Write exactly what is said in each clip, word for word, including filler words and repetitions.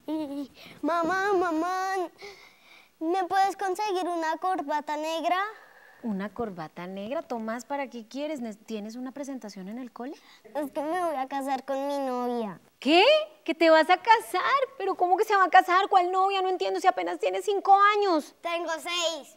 Mamá, mamá, ¿me puedes conseguir una corbata negra? ¿Una corbata negra? Tomás, ¿para qué quieres? ¿Tienes una presentación en el cole? Es que me voy a casar con mi novia. ¿Qué? ¿Que te vas a casar? ¿Pero cómo que se va a casar? ¿Cuál novia? No entiendo si apenas tienes cinco años. Tengo seis.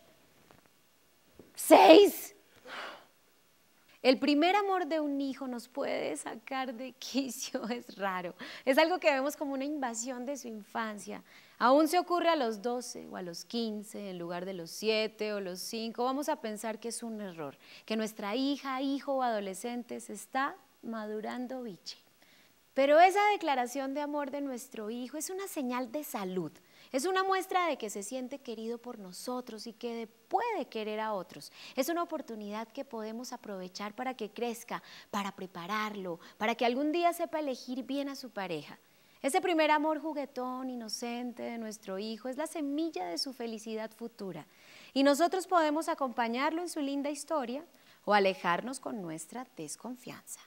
¿Seis? El primer amor de un hijo nos puede sacar de quicio, es raro. Es algo que vemos como una invasión de su infancia. Aún se ocurre a los doce o a los quince, en lugar de los siete o los cinco. Vamos a pensar que es un error, que nuestra hija, hijo o adolescente se está madurando biche. Pero esa declaración de amor de nuestro hijo es una señal de salud. Es una muestra de que se siente querido por nosotros y que puede querer a otros. Es una oportunidad que podemos aprovechar para que crezca, para prepararlo, para que algún día sepa elegir bien a su pareja. Ese primer amor juguetón, inocente de nuestro hijo es la semilla de su felicidad futura. Y nosotros podemos acompañarlo en su linda historia o alejarnos con nuestra desconfianza.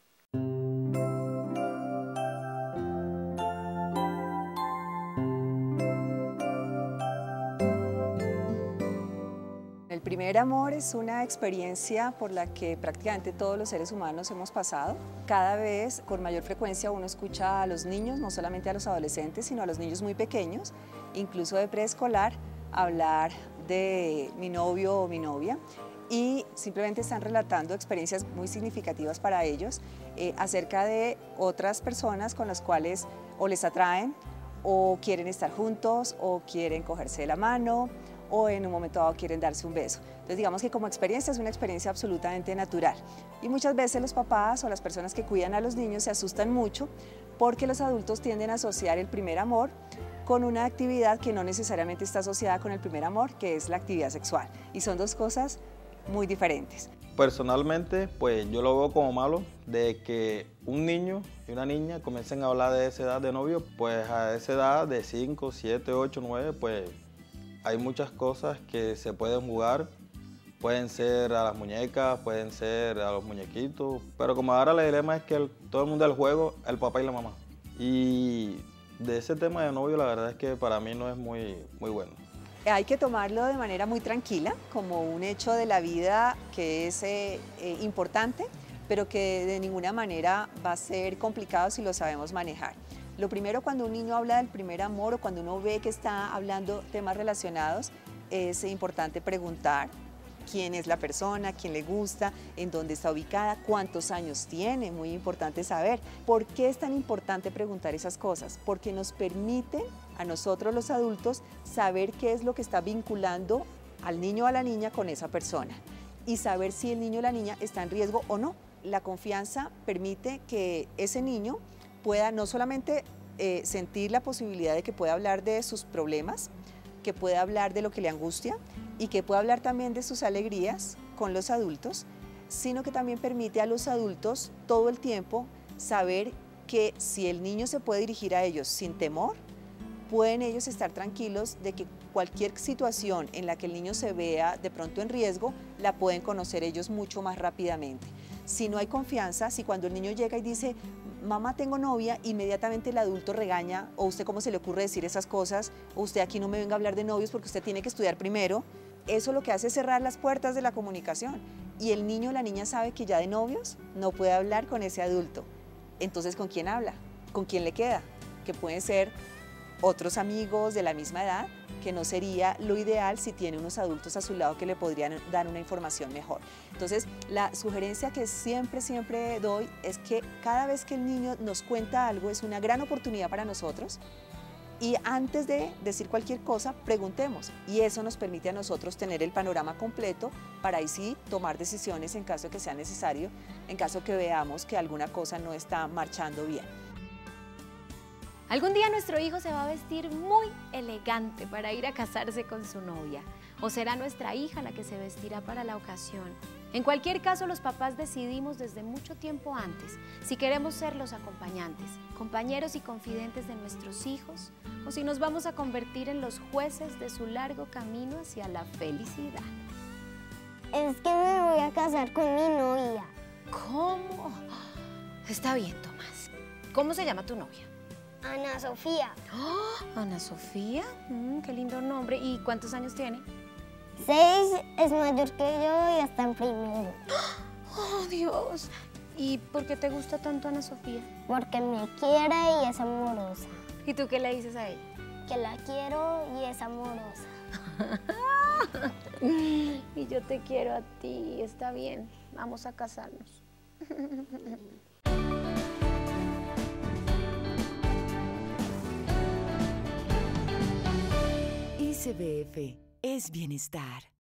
El primer amor es una experiencia por la que prácticamente todos los seres humanos hemos pasado. Cada vez con mayor frecuencia uno escucha a los niños, no solamente a los adolescentes, sino a los niños muy pequeños, incluso de preescolar, hablar de mi novio o mi novia, y simplemente están relatando experiencias muy significativas para ellos eh, acerca de otras personas con las cuales o les atraen o quieren estar juntos o quieren cogerse de la mano o en un momento dado quieren darse un beso. Entonces digamos que como experiencia es una experiencia absolutamente natural y muchas veces los papás o las personas que cuidan a los niños se asustan mucho porque los adultos tienden a asociar el primer amor con una actividad que no necesariamente está asociada con el primer amor, que es la actividad sexual, y son dos cosas muy diferentes. Personalmente, pues yo lo veo como malo de que un niño y una niña comiencen a hablar de esa edad de novio, pues a esa edad de cinco, siete, ocho, nueve, pues hay muchas cosas que se pueden jugar, pueden ser a las muñecas, pueden ser a los muñequitos, pero como ahora el dilema es que el, todo el mundo del juego, el papá y la mamá. Y de ese tema de novio la verdad es que para mí no es muy, muy bueno. Hay que tomarlo de manera muy tranquila, como un hecho de la vida que es eh, eh, importante, pero que de ninguna manera va a ser complicado si lo sabemos manejar. Lo primero, cuando un niño habla del primer amor o cuando uno ve que está hablando temas relacionados, es importante preguntar quién es la persona, quién le gusta, en dónde está ubicada, cuántos años tiene, muy importante saber. ¿Por qué es tan importante preguntar esas cosas? Porque nos permiten a nosotros los adultos saber qué es lo que está vinculando al niño o a la niña con esa persona y saber si el niño o la niña está en riesgo o no. La confianza permite que ese niño pueda no solamente eh, sentir la posibilidad de que pueda hablar de sus problemas, que pueda hablar de lo que le angustia y que pueda hablar también de sus alegrías con los adultos, sino que también permite a los adultos todo el tiempo saber que si el niño se puede dirigir a ellos sin temor, pueden ellos estar tranquilos de que cualquier situación en la que el niño se vea de pronto en riesgo, la pueden conocer ellos mucho más rápidamente. Si no hay confianza, si cuando el niño llega y dice, mamá, tengo novia, inmediatamente el adulto regaña, o usted cómo se le ocurre decir esas cosas, o usted aquí no me venga a hablar de novios porque usted tiene que estudiar primero, eso lo que hace es cerrar las puertas de la comunicación. Y el niño o la niña sabe que ya de novios no puede hablar con ese adulto. Entonces, ¿con quién habla? ¿Con quién le queda? Que pueden ser otros amigos de la misma edad, que no sería lo ideal si tiene unos adultos a su lado que le podrían dar una información mejor. Entonces, la sugerencia que siempre, siempre doy es que cada vez que el niño nos cuenta algo es una gran oportunidad para nosotros y antes de decir cualquier cosa, preguntemos y eso nos permite a nosotros tener el panorama completo para ahí sí tomar decisiones en caso de que sea necesario, en caso que veamos que alguna cosa no está marchando bien. Algún día nuestro hijo se va a vestir muy elegante para ir a casarse con su novia, o será nuestra hija la que se vestirá para la ocasión. En cualquier caso, los papás decidimos desde mucho tiempo antes si queremos ser los acompañantes, compañeros y confidentes de nuestros hijos, o si nos vamos a convertir en los jueces de su largo camino hacia la felicidad. Es que me voy a casar con mi novia. ¿Cómo? Está bien, Tomás. ¿Cómo se llama tu novia? Ana Sofía. ¡Oh! Ana Sofía, mm, qué lindo nombre. ¿Y cuántos años tiene? Seis, es mayor que yo y está en primero. ¡Oh, Dios! ¿Y por qué te gusta tanto Ana Sofía? Porque me quiere y es amorosa. ¿Y tú qué le dices a ella? Que la quiero y es amorosa. Y yo te quiero a ti, está bien, vamos a casarnos. I C B F es bienestar.